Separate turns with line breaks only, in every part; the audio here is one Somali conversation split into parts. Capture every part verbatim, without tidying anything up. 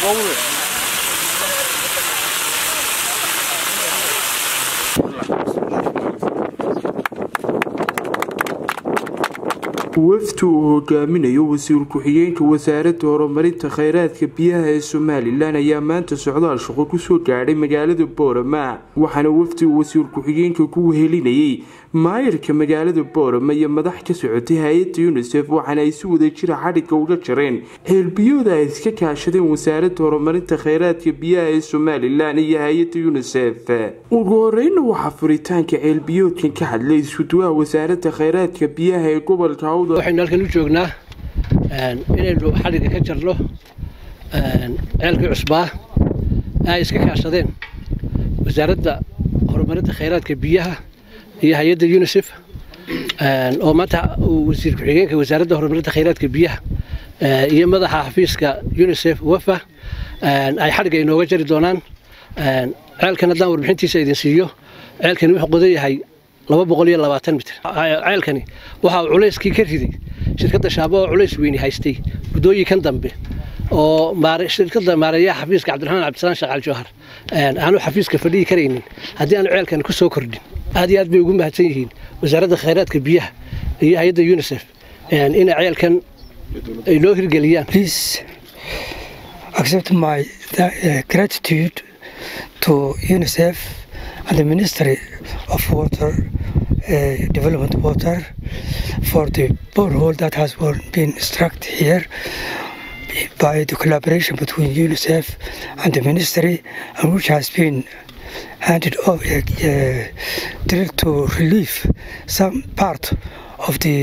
وفد hogaaminayo wasiir ku-xigeenka wasaaradda horumarinta kheyraadka biyaha ee Soomaaliland ayaa maanta socdaal shaqo ku soo gaadhay magaalada Boorama waxaana wafdiga wasiir ku-xigeenka ku wehelinayay maayirka magaalada Boorama iyo madax ka socotay hay'adda UNICEF waxaana ay si wada jir xadhiga uga jareen xilbiyada ay iska kaashadeen wasaaradda horumarinta kheyraadka biyaha ee Soomaaliland iyo hay'adda UNICEF ugu horreyn waxa furitaanka xilbiyoodkan ka hadlay iskuduwaha wasaaradda kheyraadka biyaha ee gobolka
waxaynu halkan u joognaa inaynu xadhiga ka jarno ceelkii cusbaa ay iska kaashadeen wasaaradda horumarinta kheyraadka biyaha iyo hay'adda UNICEF oo maanta wasiir ku-xigeenka wasaaradda horumarinta kheyraadka biyaha iyo madaxa xafiiska UNICEF wafa ay xadhiga inooga jari doonaan ceelkan haddaan warbixintiisa idin siiyo ceelkani wuxuu qodan yahay laba boqol iyo labaatan mitir ceelkani waxa uu culayskii ka riday shirkadda Shaabo oo culays weyn haystay gudooyinkan dambe oo maare shirkadda maareeyaha xafiiska Cabdiraxmaan Cabdisalaan Shaqal Jawhar aanu xafiiska fadhii kareynin haddii aanu ceelkan ku soo kordhin aad iyo aad bay ugu mahadsan yihiin wasaaradda kheyraadka biyaha iyo hay'adda UNICEF in ceelkan ay loo hirgeliyaan.
Please accept my gratitude to UNICEF and the Ministry of Water, uh, Development Water, for the borehole that has been struck here by the collaboration between UNICEF and the Ministry, and which has been handed over uh, drilled to relieve some part of the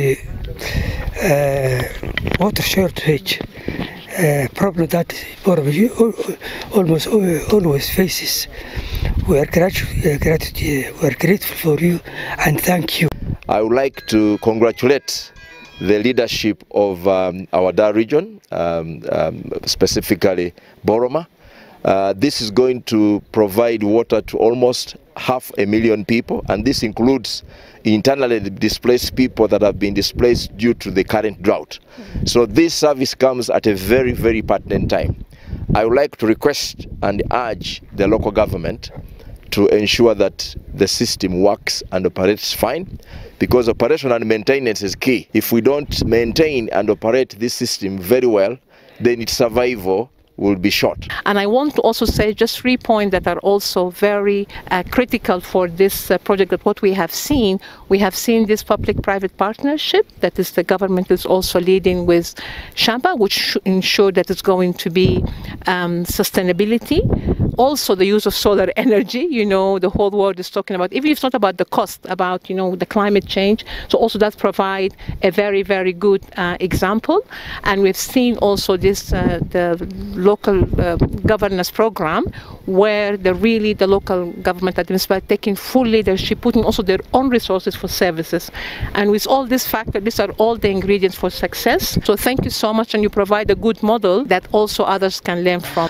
uh, water shortage uh, problem that Boromir almost always faces. We are, uh, we are grateful for you and thank you.
I would like to congratulate the leadership of um, our D A R region, um, um, specifically Boroma. Uh, this is going to provide water to almost half a million people, and this includes internally displaced people that have been displaced due to the current drought. So this service comes at a very, very pertinent time. I would like to request and urge the local government to ensure that the system works and operates fine, because operation and maintenance is key. If we don't maintain and operate this system very well, then its survival will be short.
And I want to also say just three points that are also very uh, critical for this uh, project. That what we have seen, we have seen this public-private partnership that is the government is also leading with Shamba, which ensure that it's going to be um, sustainability. Also the use of solar energy, you know, the whole world is talking about, even if it's not about the cost, about, you know, the climate change. So also that provide a very, very good uh, example. And we've seen also this, uh, the local uh, governance program, where the really the local government administration taking full leadership, putting also their own resources for services. And with all these factors, these are all the ingredients for success. So thank you so much, and you provide a good model that also others can learn from.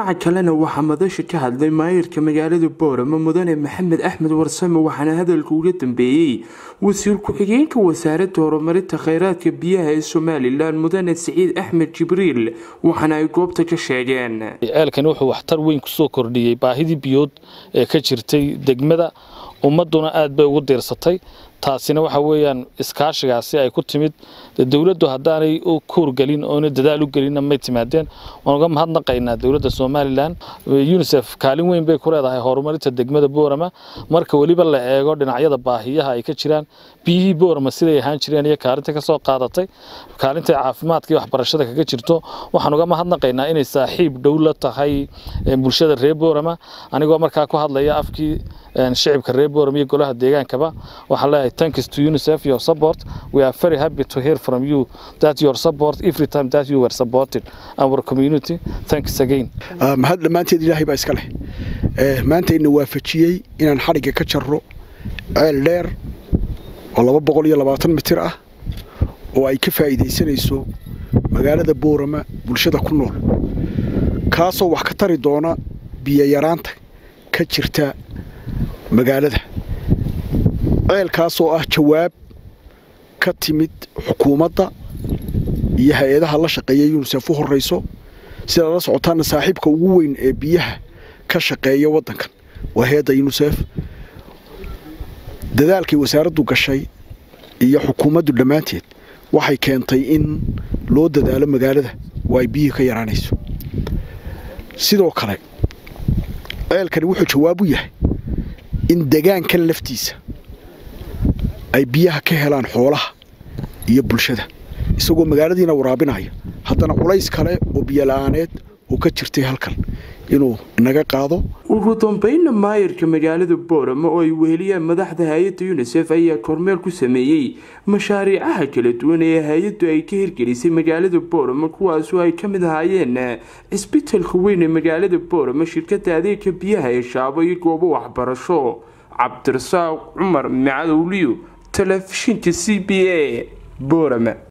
ka hadlay maayirka magaalada Boorama mudane Maxamed Axmed Warsame waxaana hadalka uga dambeeyay wasiir ku-xigeenka wasaaradda horumarinta kheyraadka biyaha ee Soomaaliland mudane Saciid Axmed Jibriil waxaana ay goobta ka sheegeen
ceelkan wuxuu waxtar weyn ku soo kordhiyay baahidii biyood ee ka jirtay degmada ummaduna aad bay ugu diirsatay taasina waxa weeyaan iskaashigaasi ay ku timid dawladdu haddaanay u kuurgelin oo dadaal u gelin ma timaadeen waan uga mahadnaqaynaa dawladda Soomaaliland UNICEF kaalin weyn bay ku leedahay horumarinta degmada Boorama marka waliba la eego dhinacyada baahiyaha ay ka jiraan biyihii Boorama siday ahaan jireen iyo kaalinta ka soo qaadatay kaalinta caafimaadka iyo waxbarashada kaga jirto waxaan uga mahadnaqaynaa inay saaxiib dawlad tahay bulshada reer Boorama anigoo markaa ku hadlaya afkii shacabka reer Boorama iyo golaha deegaankaba waxa la thanks to UNICEF your support. We are very happy to hear from you that your support every time that you were supporting our community. Thanks again.
mahad dhamaanteed Ilaahay baa iska leh ee maanta inuu waafajiyay inaan xariga ka jarro ceel dheer oo laba boqol iyo labaatan mitir ah oo ay ka faa'iideysanayso magaalada Boorama bulshada ku nool kaasoo wax ka tari doona biyo yaraanta ka jirta magaalada ceelkaasoo ah jawaab ka timid xukuumadda iyo hay'adaha la shaqeeya UNICEF u horeyso sida la socotaana saaxiibka ugu weyn ee biyaha ka shaqeeya waddankan waa hay'adda UNICEF dadaalkii wasaaraddu gashay iyo xukuumaddu dhammaanteed waxay keentay in loo dadaalo magaalada oo ay biyo ka yaraanayso sidoo kale ceelkani wuxuu jawaab u yahay in deegaankan laftiisa ay biyaha ka helaan xoolaha iyo bulshada isagoo magaaladiina waraabinaya haddana culays kale oo biyo la'aaneed oo ka jirtay halkan inuu naga qaado
ugu dambeynna maayirka magaalada Boorama oo ay weheliyaan madaxda hay'adda UNICEF ayaa kormeer ku sameeyay mashaariicaha kala duwan ee hay'addu ay ka hirgelisay magaalada Boorama kuwaas oo ay ka mid ahaayeen isbitaalka weyn ee magaalada Boorama shirkadda adeegga biyaha ee Shaabo iyo goobo waxbarasho Cabdirasaaq Cumar Macadowliyo telefishinka C B A Boorama.